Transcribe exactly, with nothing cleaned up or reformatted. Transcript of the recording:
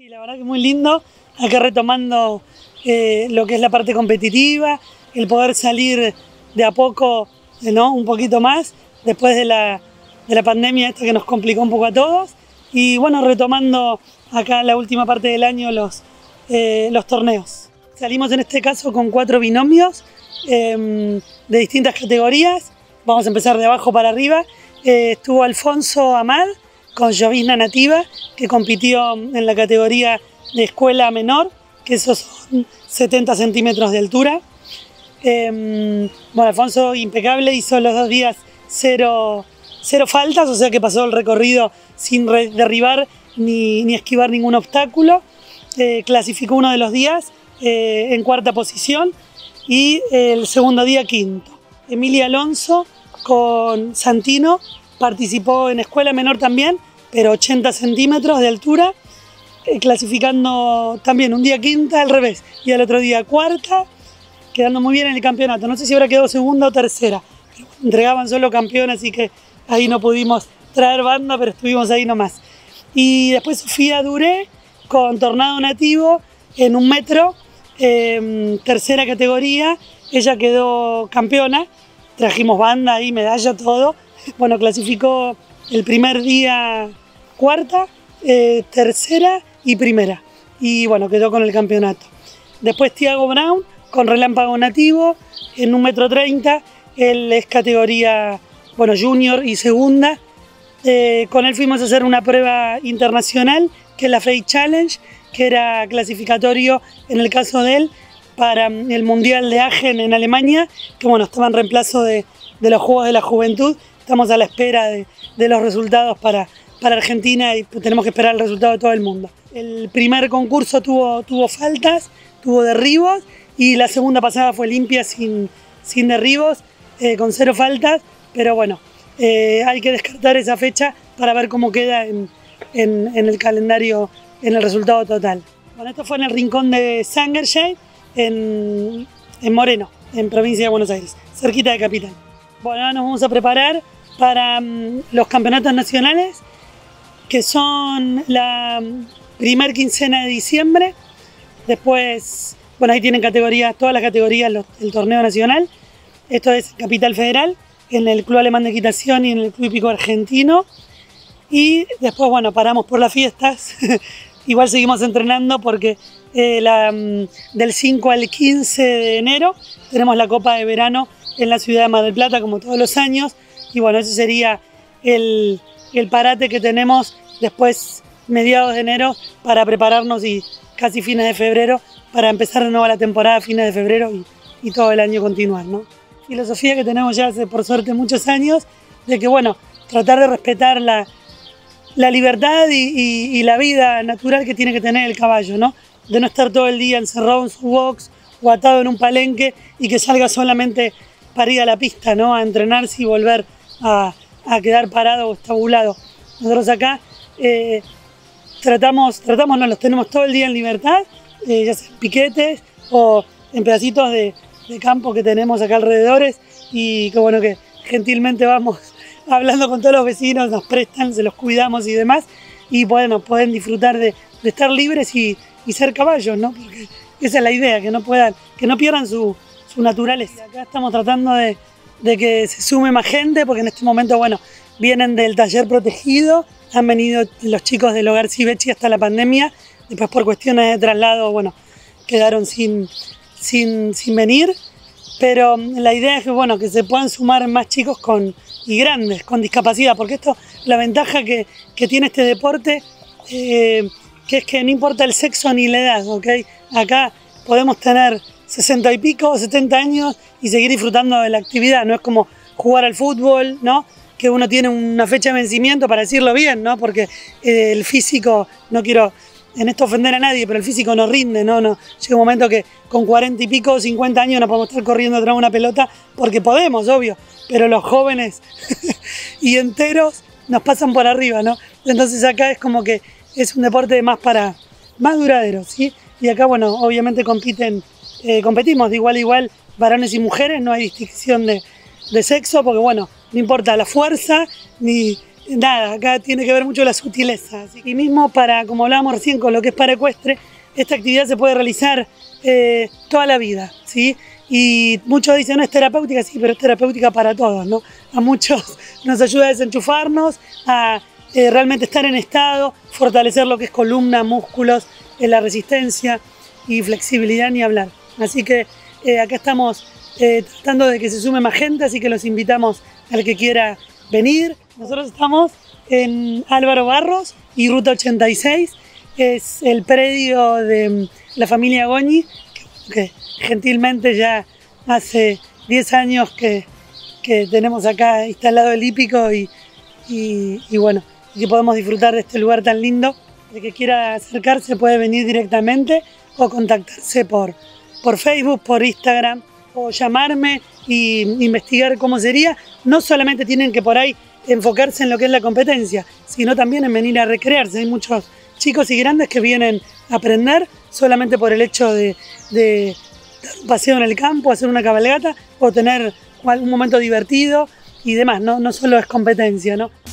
Sí, la verdad que muy lindo, acá retomando eh, lo que es la parte competitiva, el poder salir de a poco, ¿no? Un poquito más, después de la, de la pandemia esta que nos complicó un poco a todos, y bueno, retomando acá la última parte del año los, eh, los torneos. Salimos en este caso con cuatro binomios eh, de distintas categorías, vamos a empezar de abajo para arriba. Eh, estuvo Alfonso Amad con llovizna nativa, que compitió en la categoría de escuela menor, que esos son setenta centímetros de altura. Eh, bueno, Alfonso impecable, hizo los dos días cero, cero faltas, o sea que pasó el recorrido sin derribar ni, ni esquivar ningún obstáculo. Eh, clasificó uno de los días eh, en cuarta posición y el segundo día quinto. Emilia Alonso con Santino participó en escuela menor también, pero ochenta centímetros de altura, eh, clasificando también un día quinta al revés y al otro día cuarta, quedando muy bien en el campeonato. No sé si habrá quedado segunda o tercera, pero entregaban solo campeón, así que ahí no pudimos traer banda, pero estuvimos ahí nomás. Y después Sofía Duré con Tornado Nativo en un metro, eh, tercera categoría, ella quedó campeona, trajimos banda ahí, medalla, todo. Bueno, clasificó el primer día cuarta, eh, tercera y primera. Y bueno, quedó con el campeonato. Después Tiago Brown con Relámpago Nativo en un metro treinta. Él es categoría, bueno, junior y segunda. Eh, con él fuimos a hacer una prueba internacional, que es la Frey Challenge, que era clasificatorio en el caso de él para el Mundial de Aachen en Alemania, que bueno, estaba en reemplazo de, de los Juegos de la Juventud. Estamos a la espera de, de los resultados para, para Argentina y tenemos que esperar el resultado de todo el mundo. El primer concurso tuvo, tuvo faltas, tuvo derribos y la segunda pasada fue limpia sin, sin derribos, eh, con cero faltas, pero bueno, eh, hay que descartar esa fecha para ver cómo queda en, en, en el calendario, en el resultado total. Bueno, esto fue en el rincón de Sangershade, en, en Moreno, en provincia de Buenos Aires, cerquita de Capital. Bueno, ahora nos vamos a preparar para um, los campeonatos nacionales, que son la um, primer quincena de diciembre. Después, bueno, ahí tienen categorías, todas las categorías los, del torneo nacional. Esto es Capital Federal, en el Club Alemán de Equitación y en el Club Hípico Argentino. Y después, bueno, paramos por las fiestas. Igual seguimos entrenando porque eh, la, um, del cinco al quince de enero tenemos la Copa de Verano en la ciudad de Mar del Plata, como todos los años, y bueno, ese sería el, el parate que tenemos después, mediados de enero, para prepararnos y casi fines de febrero, para empezar de nuevo la temporada, fines de febrero y, y todo el año continuar, ¿no? Filosofía que tenemos ya hace, por suerte, muchos años, de que, bueno, tratar de respetar la, la libertad y, y, y la vida natural que tiene que tener el caballo, ¿no? De no estar todo el día encerrado en su box o atado en un palenque y que salga solamente para ir a la pista, ¿no? A entrenarse y volver a, a quedar parado o estabulado. Nosotros acá eh, tratamos, tratamos, no los tenemos todo el día en libertad, eh, ya sea en piquetes o en pedacitos de, de campo que tenemos acá alrededores, y que bueno, que gentilmente vamos hablando con todos los vecinos, nos prestan, se los cuidamos y demás, y bueno, pueden disfrutar de, de estar libres y, y ser caballos, ¿no? Porque esa es la idea, que no puedan, que no pierdan su su naturaleza. Y acá estamos tratando de, de que se sume más gente, porque en este momento, bueno, vienen del taller protegido, han venido los chicos del Hogar Sivechi hasta la pandemia, después por cuestiones de traslado, bueno, quedaron sin, sin, sin venir, pero la idea es que, bueno, que se puedan sumar más chicos con, y grandes, con discapacidad, porque esto, la ventaja que, que tiene este deporte, eh, que es que no importa el sexo ni la edad, ¿ok? Acá podemos tener sesenta y pico, setenta años y seguir disfrutando de la actividad. No es como jugar al fútbol, ¿no? Que uno tiene una fecha de vencimiento, para decirlo bien, ¿no? Porque eh, el físico, no quiero en esto ofender a nadie, pero el físico no rinde, ¿no? no Llega un momento que con cuarenta y pico, cincuenta años no podemos estar corriendo atrás de una pelota, porque podemos, obvio, pero los jóvenes y enteros nos pasan por arriba, ¿no? Entonces acá es como que es un deporte más para, más duradero, ¿sí? Y acá, bueno, obviamente compiten Eh, competimos de igual a igual, varones y mujeres, no hay distinción de, de sexo, porque bueno, no importa la fuerza, ni, nada, acá tiene que ver mucho la sutileza. Y mismo para, como hablábamos recién con lo que es paraecuestre, esta actividad se puede realizar eh, toda la vida, ¿sí? Y muchos dicen, no es terapéutica, sí, pero es terapéutica para todos, ¿no? A muchos nos ayuda a desenchufarnos, a eh, realmente estar en estado, fortalecer lo que es columna, músculos, eh, la resistencia y flexibilidad, ni hablar. Así que eh, acá estamos eh, tratando de que se sume más gente, así que los invitamos al que quiera venir. Nosotros estamos en Álvaro Barros y Ruta ochenta y seis, es el predio de la familia Goñi, que, que gentilmente ya hace diez años que, que tenemos acá instalado el hípico y, y, y bueno, que podemos disfrutar de este lugar tan lindo. El que quiera acercarse puede venir directamente o contactarse por, por Facebook, por Instagram, o llamarme e investigar cómo sería. No solamente tienen que por ahí enfocarse en lo que es la competencia, sino también en venir a recrearse. Hay muchos chicos y grandes que vienen a aprender solamente por el hecho de, de dar un paseo en el campo, hacer una cabalgata o tener un momento divertido y demás, no, no solo es competencia, ¿no?